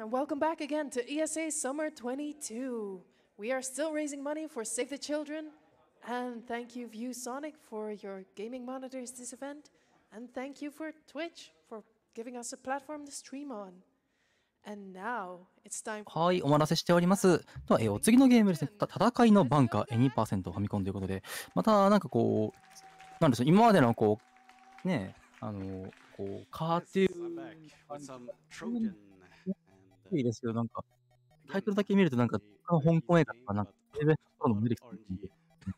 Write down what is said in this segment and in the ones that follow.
And welcome back again to ESA Summer 22. We are still raising money for Save the Children. And thank you, ViewSonic, for your gaming monitors this event. And thank you for Twitch for giving us a platform to stream on. And now it's time. はい、お待たせしております。では、お次のゲームですね。戦いのバンカー 2% ファミコンということで、またなんかこう、なんでしょう、今までのこう、ね、こう、カーっていういいですけど、なんか、タイトルだけ見るとなんか、香港映画とかなんか、テレビとかの出てきてるんで。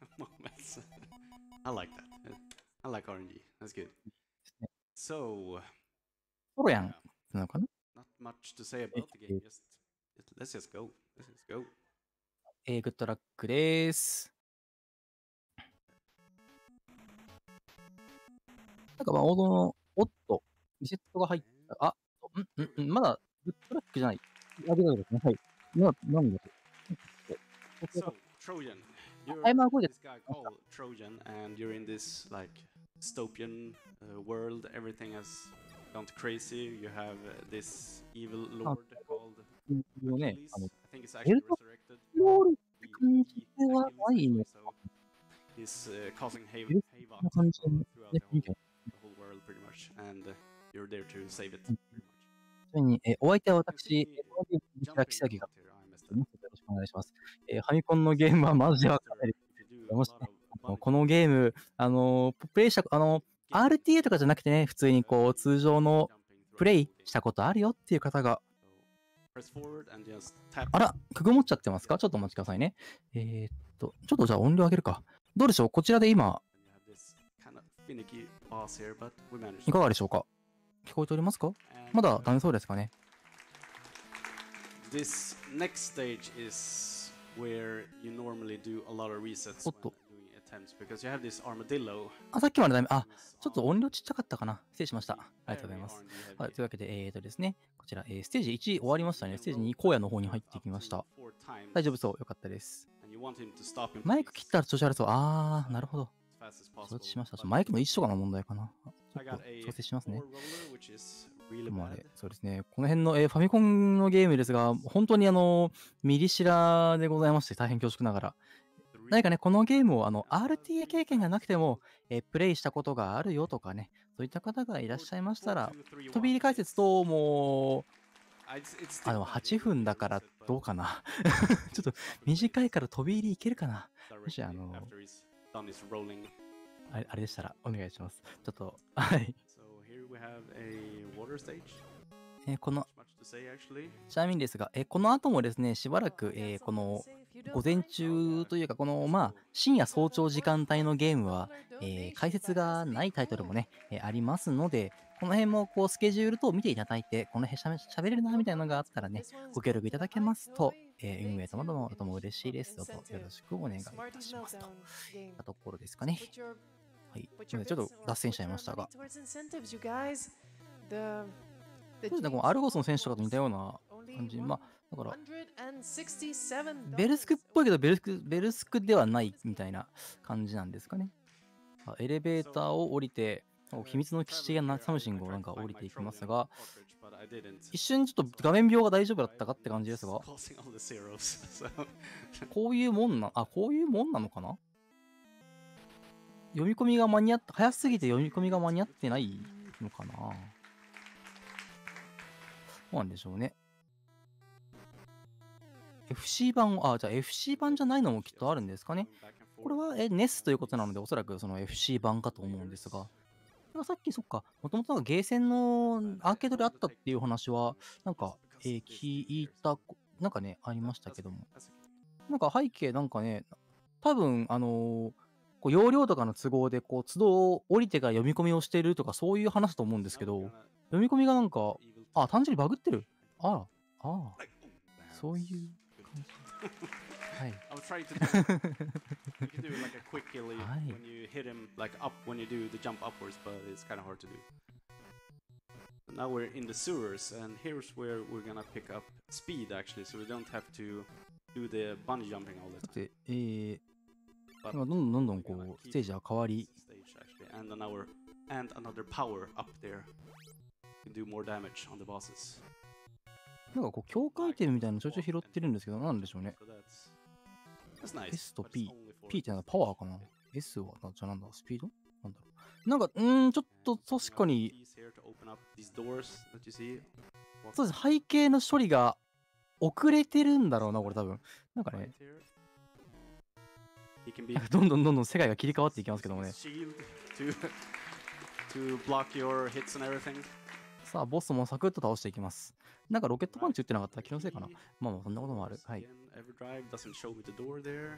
I like that. I like RNG. That's good. So, ソロヤンなのかな not much to say about the game. Let's just go. Let's just go. グッドラックです。なんかまあ、王道の、おっと、リセットが入った。あ、まだ、グッドラックじゃない。あげたですね。はい。なんだろう。 So, Trojan. You're this guy called Trojan, and you're in this like dystopian world. Everything has gone crazy. You have this evil lord called Achilles. I think it's actually resurrected. So he's causing havoc throughout the whole world, pretty much, and you're there to save it. ちなみに、お相手は私、このゲームにキサギが、よろしくお願いします。ファミコンのゲームはマジでわかんないです。このゲーム、プレイした、RTA とかじゃなくてね、普通にこう、通常のプレイしたことあるよっていう方が、あら、くぐもっちゃってますか？ちょっとお待ちくださいね。ちょっとじゃあ音量上げるか。どうでしょう？こちらで今、いかがでしょうか？聞こえておりますか？まだダメそうですかね。 This next stage is where you normally do a lot of resets when doing attempts because you have this armadillo. さっきまでダメ。ちょっと音量ちっちゃかったかな。失礼しました。ありがとうございます。はい、というわけで、ですね、こちら、ステージ1終わりましたね。ステージ2、荒野の方に入ってきました。大丈夫そう。よかったです。マイク切ったら調子悪そう。なるほど。承知しました。マイクの一緒かな問題かな。ちょっと調整しますね。そうですね。この辺の、ファミコンのゲームですが、本当にミリシラでございまして、大変恐縮ながら。何かね、このゲームをRTA 経験がなくても、プレイしたことがあるよとかね、そういった方がいらっしゃいましたら、飛び入り解説ともでも8分だからどうかな。ちょっと短いから飛び入りいけるかな。もしあれでしたらお願いします。ちょっと、はい。このちなみにですが、この後もですね、しばらく、この午前中というか、この深夜早朝時間帯のゲームは、解説がないタイトルもね、ありますので、この辺もこうスケジュール等を見ていただいて、この辺喋れるなみたいなのがあったらね、ご協力いただけますと、運営ともとも嬉しいです。どうぞよろしくお願いいたしますといったところですかね。はい。ちょっと脱線しちゃいましたが。そうですね、このアルゴスの選手とかと似たような感じ。だから、ベルスクっぽいけどベルスクではないみたいな感じなんですかね。エレベーターを降りて、秘密の基地がサムシングをなんか降りていきますが、一瞬ちょっと画面描が大丈夫だったかって感じですが、こういうもんなのかな？読み込みが早すぎて読み込みが間に合ってないのかな？そうなんでしょうね。FC 版じゃあ FC 版じゃないのもきっとあるんですかね。これはNES ということなので、おそらくその FC 版かと思うんですが、さっきそっか、もともとゲーセンのアーケードであったっていう話は、なんか、聞いた、なんかね、ありましたけども。なんか背景なんかね、多分、こう容量とかの都合で、こう、都度降りてから読み込みをしてるとか、そういう話だと思うんですけど、読み込みがなんか、単純にバグってる。そういう感じ。はい。 I was trying to do you can do like a quick kill when you hit him like up when you do the jump upwards, but it's kind of hard to do. Now we're in the sewers, and here's where we're gonna pick up speed actually, so we don't have to do the bungee jumping all the time. 今どんどんこうステージは変わり、 and another power up there can do more damage on the bosses. なんかこう、境界点みたいなのちょいちょい拾ってるんですけど、なんでしょうね。 That's nice. S と but it's P。 only for P ってなんだ、パワーかな。S はじゃあなんだ、スピードなんだろう。なんか、ちょっと確かに、 keys here to open up these doors that you see. そうです。背景の処理が遅れてるんだろうな、これ多分。なんか Right ね、 here. He can be どんどん世界が切り替わっていきますけどもね。 shield to block your hits and everything. さあ、ボスもサクッと倒していきます。なんかロケットパンチ打ってなかったら気のせいかな。まあまあ、そんなこともある。はい。 Again, Everdrive doesn't show me the door there.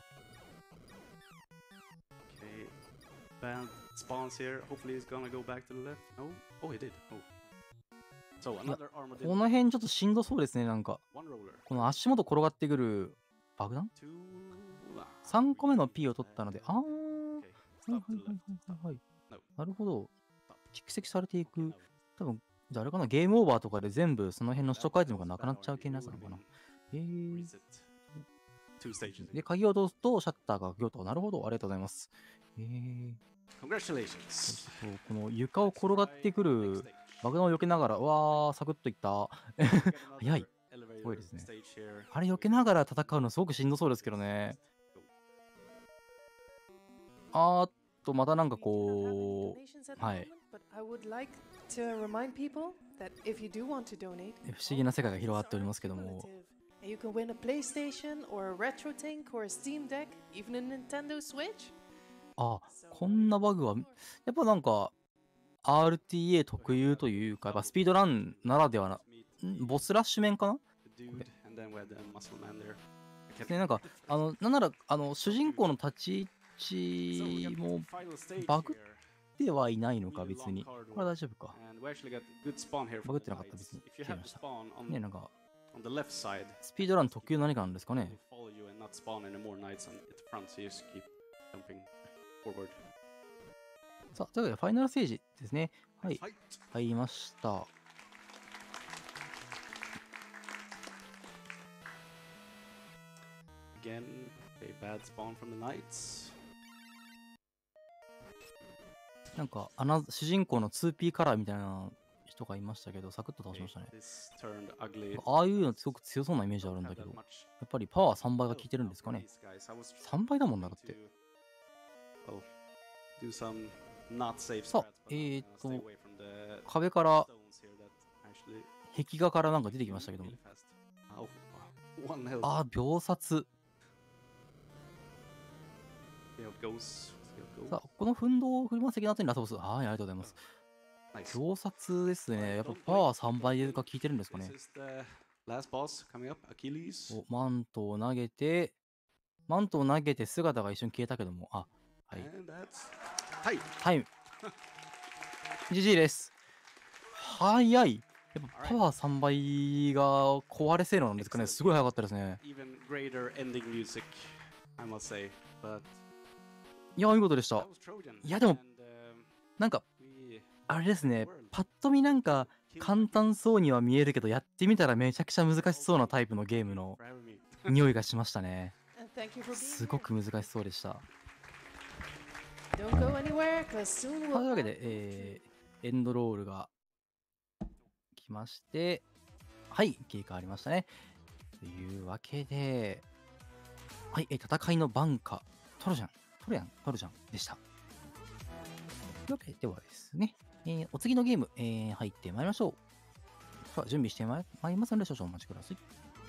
Okay. Band spawns here. Hopefully he's gonna go back to the left. No? Oh, he did. Oh. So another こ armadillo. の辺ちょっとしんどそうですね、なんか。 One roller. この足元転がってくる爆弾 Two. 3個目の P を取ったので、 Okay. はい Stop はい to はい the left. はいはい。 No. なるほど。 Stop. 蓄積されてい Okay, く。 now 多分、じゃああれかな、ゲームオーバーとかで全部その辺のストックアイテムがなくなっちゃう系のやつなのかな。 reset. Two stages. で、鍵を通すとシャッターが開くと。なるほど、ありがとうございます。 Congratulations. そうこの床を転がってくる爆弾を避けながら、うわー、サクッといった。早い。すごいですね。あれ避けながら戦うのすごくしんどそうですけどね。またなんかこう、はい。不思議な世界が広がっておりますけども。 You can win a PlayStation or a RetroTink or a Steam Deck, even a Nintendo Switch. こんなバグは、やっぱなんか、RTA 特有というか、やっぱスピードランならではな、ボスラッシュ面かなね、なんか、なんなら、主人公の立ち位置もバグってはいないのか、別に。これは大丈夫か。バグってなかった、別に。切りました。ね、なんか、スピードラン特有何かなんですかね。さあ、というわけで、ファイナルステージですね。はい。入りました。 Again, a bad spawn from the knights. なんか、主人公の 2P カラーみたいな人がいましたけど、サクッと倒しましたね。ああいうのすごく強そうなイメージあるんだけど、やっぱりパワー3倍が効いてるんですかね。3倍だもんな、だって。さあ、壁から、壁画からなんか出てきましたけども。秒殺。さあ、この奮闘を振り回す的な後にラスボス。はい、ありがとうございます。秒殺ですね。やっぱパワー3倍が効いてるんですかね。マントを投げて、姿が一瞬消えたけども、はい。タイム。GG です。早い。やっぱパワー3倍が壊れ性能なんですかね。すごい早かったですね。いや、見事でした。いや、でも、なんか、あれですね、パッと見なんか簡単そうには見えるけど、やってみたらめちゃくちゃ難しそうなタイプのゲームの匂いがしましたね。すごく難しそうでした。というわけで、エンドロールが来まして、はい、切り替わりましたね。というわけで、はい、戦いの番下、トルジャンでした。というわけではですね、お次のゲーム、入ってまいりましょう。さあ、準備してまいりますので、少々お待ちください。